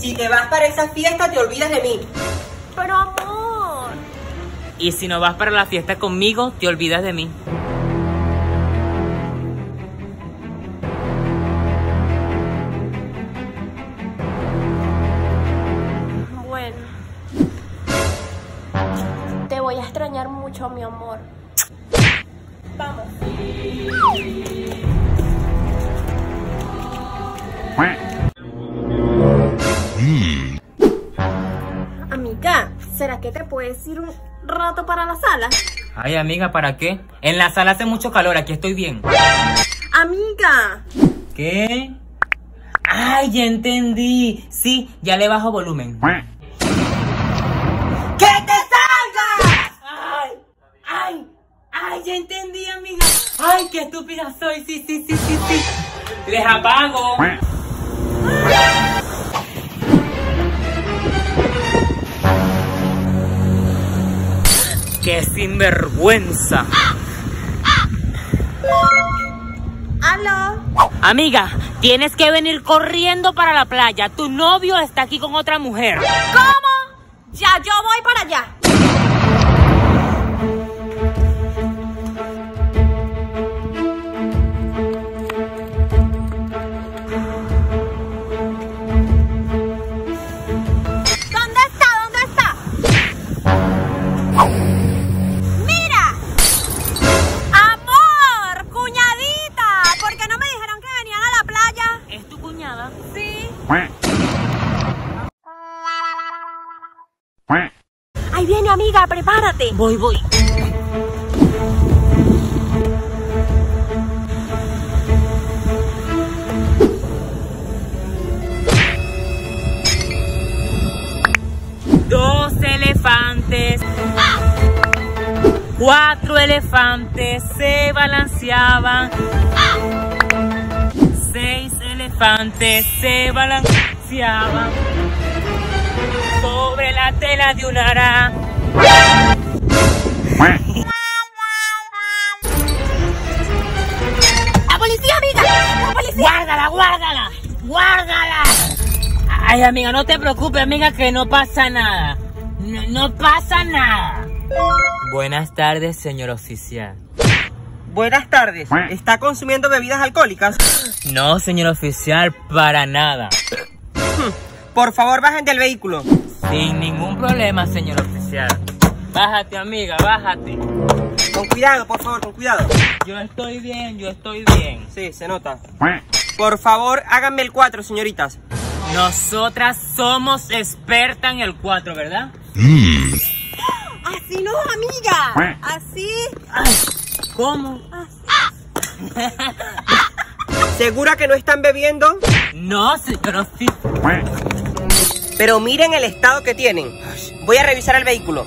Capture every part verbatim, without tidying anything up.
Si te vas para esa fiesta, te olvidas de mí. Pero amor. Y si no vas para la fiesta conmigo, te olvidas de mí. Bueno. Te voy a extrañar mucho, mi amor. Vamos. Amiga, ¿será que te puedes ir un rato para la sala? Ay, amiga, ¿para qué? En la sala hace mucho calor, aquí estoy bien. Amiga. ¿Qué? Ay, ya entendí. Sí, ya le bajo volumen. ¡Que te salgas! Ay, ay, ay, ya entendí, amiga. Ay, qué estúpida soy. Sí, sí, sí, sí, sí. Les apago. ¡Qué sinvergüenza! ¿Aló? Amiga, tienes que venir corriendo para la playa. Tu novio está aquí con otra mujer. ¿Cómo? Ya, yo voy para allá. ¿Dónde está? ¿Dónde está? ¡Mira! ¡Amor! ¡Cuñadita! ¿Por qué no me dijeron que venían a la playa? ¿Es tu cuñada? Sí. Ahí viene, amiga, prepárate. Voy, voy. Dos elefantes. Cuatro elefantes se balanceaban. Seis elefantes se balanceaban sobre la tela de un ara. ¡La policía, amiga! ¡La policía! ¡Guárdala, guárdala! ¡Guárdala! Ay, amiga, no te preocupes, amiga, que no pasa nada. No, no pasa nada. Buenas tardes, señor oficial. Buenas tardes. ¿Está consumiendo bebidas alcohólicas? No, señor oficial, para nada. Por favor, bajen del vehículo. Sin ningún problema, señor oficial. Bájate, amiga, bájate. Con cuidado, por favor, con cuidado. Yo estoy bien, yo estoy bien. Sí, se nota. Por favor, háganme el cuatro, señoritas. Nosotras somos expertas en el cuatro, ¿verdad? Así no, amiga. Así. Ay, ¿cómo? ¿Segura que no están bebiendo? No, señor oficial. Pero miren el estado que tienen. Voy a revisar el vehículo.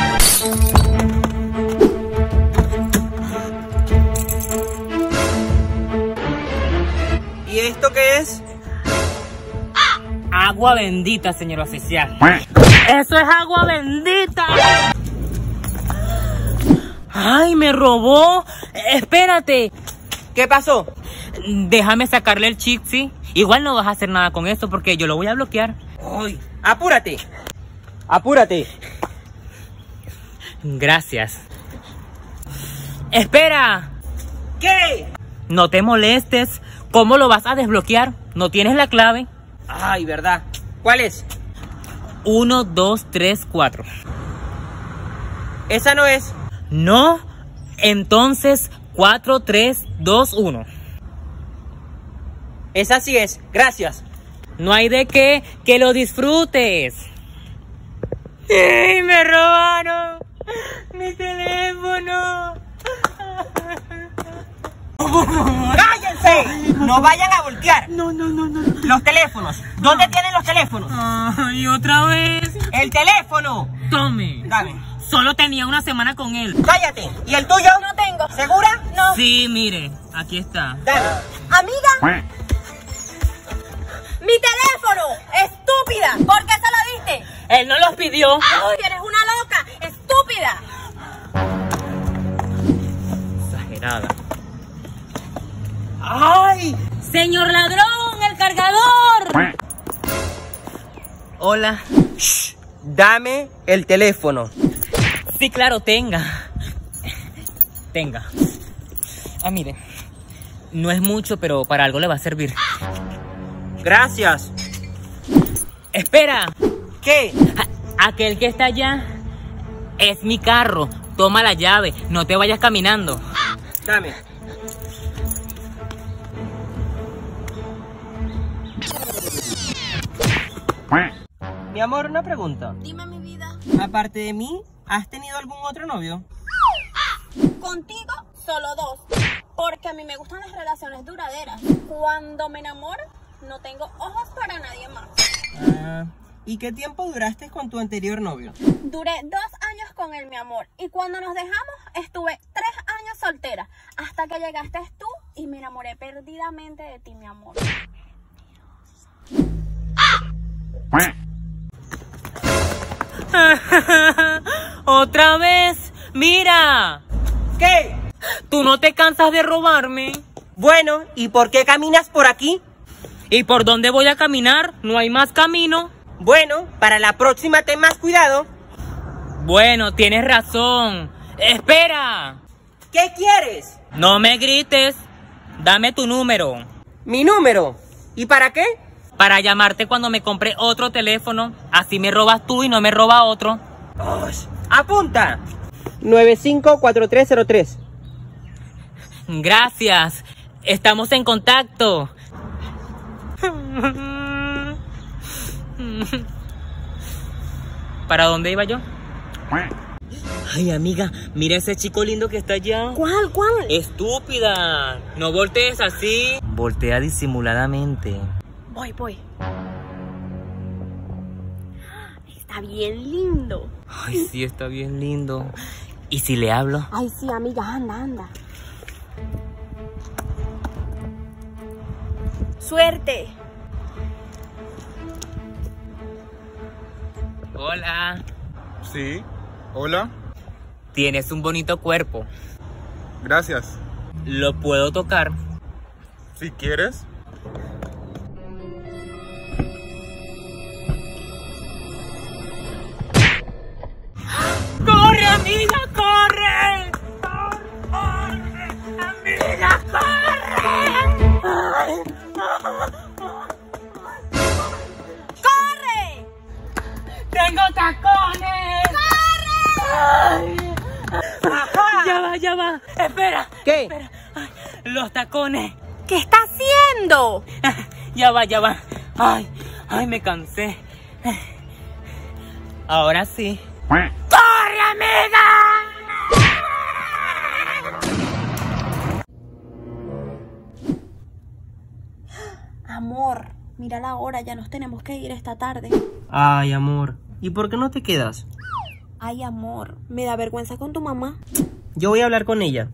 ¿Y esto qué es? Agua bendita, señor oficial. ¡Eso es agua bendita! ¡Ay, me robó! Espérate. ¿Qué pasó? Déjame sacarle el chip, ¿sí? Igual no vas a hacer nada con esto porque yo lo voy a bloquear. Ay, apúrate. Apúrate. Gracias. ¡Espera! ¿Qué? No te molestes. ¿Cómo lo vas a desbloquear? ¿No tienes la clave? Ay, ¿verdad? ¿Cuál es? Uno, dos, tres, cuatro. Esa no es. No, entonces cuatro, tres, dos, uno. Esa sí es. Gracias. No hay de qué, que lo disfrutes. ¡Ay, me robaron mi teléfono! ¡Cállense! No vayan a voltear. No, no, no, no. Los teléfonos. ¿Dónde tienen los teléfonos? Ay, otra vez. ¡El teléfono! Tome. Dame. Solo tenía una semana con él. ¡Cállate! ¿Y el tuyo? No tengo. ¿Segura? No. Sí, mire, aquí está. Dame. Amiga. ¡Mi teléfono! ¡Estúpida! ¿Por qué se lo diste? Él no los pidió. ¡Ay, eres una loca! ¡Estúpida! Exagerada. ¡Ay! ¡Señor ladrón, el cargador! Hola. Shh, dame el teléfono. Sí, claro, tenga. Tenga. Ah, mire. No es mucho, pero para algo le va a servir. Gracias. ¡Espera! ¿Qué? A- aquel que está allá es mi carro. Toma la llave. No te vayas caminando. Dame. Mi amor, una pregunta. Dime, mi vida. Aparte de mí, ¿has tenido algún otro novio? Contigo, solo dos. Porque a mí me gustan las relaciones duraderas. Cuando me enamoro, no tengo ojos para nadie más. Ah, ¿y qué tiempo duraste con tu anterior novio? Duré dos años con él, mi amor. Y cuando nos dejamos, estuve tres años soltera. Hasta que llegaste tú y me enamoré perdidamente de ti, mi amor. ¡Otra vez! ¡Mira! ¿Qué? ¿Tú no te cansas de robarme? Bueno, ¿y por qué caminas por aquí? ¿Y por dónde voy a caminar? ¿No hay más camino? Bueno, para la próxima ten más cuidado. Bueno, tienes razón. ¡Espera! ¿Qué quieres? No me grites. Dame tu número. Mi número. ¿Y para qué? Para llamarte cuando me compre otro teléfono. Así me robas tú y no me roba otro. Oh, apunta. nueve cinco cuatro tres cero tres. Gracias. Estamos en contacto. ¿Para dónde iba yo? Ay, amiga, mira ese chico lindo que está allá. ¿Cuál, cuál? Estúpida. No voltees así. Voltea disimuladamente. Voy, voy. Está bien lindo. Ay, sí, está bien lindo. ¿Y si le hablo? Ay, sí, amiga, anda, anda. Suerte. Hola. Sí, hola, Tienes un bonito cuerpo. gracias. ¿Lo puedo tocar? Si quieres. ¡Corre, amiga, corre! ¡Corre, amiga, corre! ¡Corre! ¡Tengo tacones! ¡Corre! Ya va, ya va. Espera. ¿Qué? Espera. Ay, los tacones. ¿Qué está haciendo? Ya va, ya va. Ay, ay, me cansé. Ahora sí. ¡Corre, amiga! Amor, mira la hora, ya nos tenemos que ir esta tarde. Ay, amor. ¿Y por qué no te quedas? Ay, amor, me da vergüenza con tu mamá. Yo voy a hablar con ella.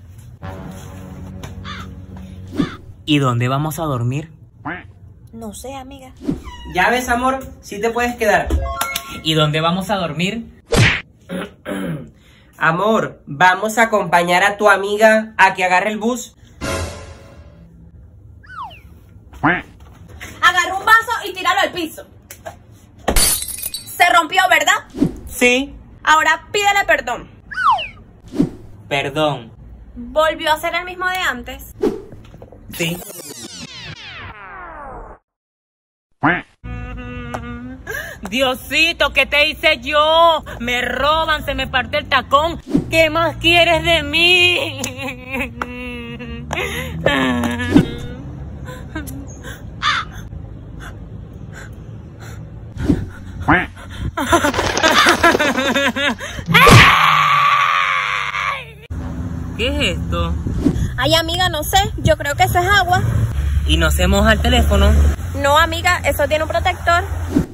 ¿Y dónde vamos a dormir? No sé, amiga. Ya ves, amor, sí te puedes quedar. ¿Y dónde vamos a dormir? Amor, vamos a acompañar a tu amiga a que agarre el bus. Agarra un vaso y tíralo al piso. Se rompió, ¿verdad? Sí. Ahora pídele perdón. Perdón. ¿Volvió a ser el mismo de antes? Sí. Diosito, ¿qué te hice yo? Me roban, se me parte el tacón. ¿Qué más quieres de mí? ¿Qué es esto? Ay, amiga, no sé. Yo creo que eso es agua. ¿Y no se moja el teléfono? No, amiga, eso tiene un protector.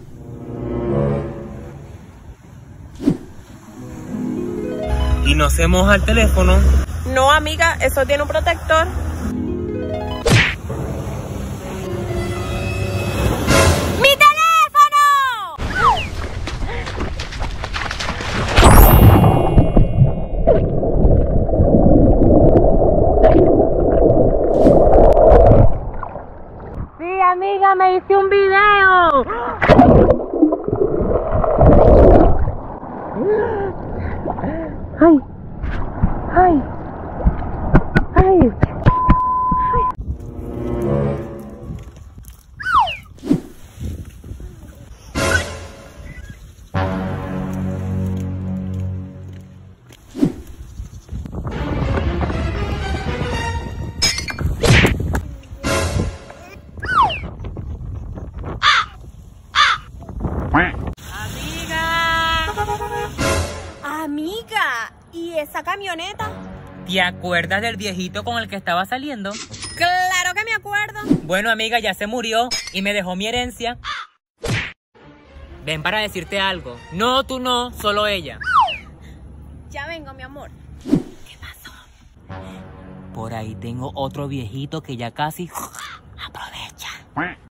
¿Y no se moja el teléfono? No, amiga, eso tiene un protector. ¡Mi teléfono! Sí, amiga, me hice un video. Ay. Ay. Ay. Amiga, ¿y esa camioneta? ¿Te acuerdas del viejito con el que estaba saliendo? Claro que me acuerdo. Bueno, amiga, ya se murió y me dejó mi herencia. Ven para decirte algo. No, tú no, solo ella. Ya vengo, mi amor. ¿Qué pasó? Por ahí tengo otro viejito que ya casi aprovecha.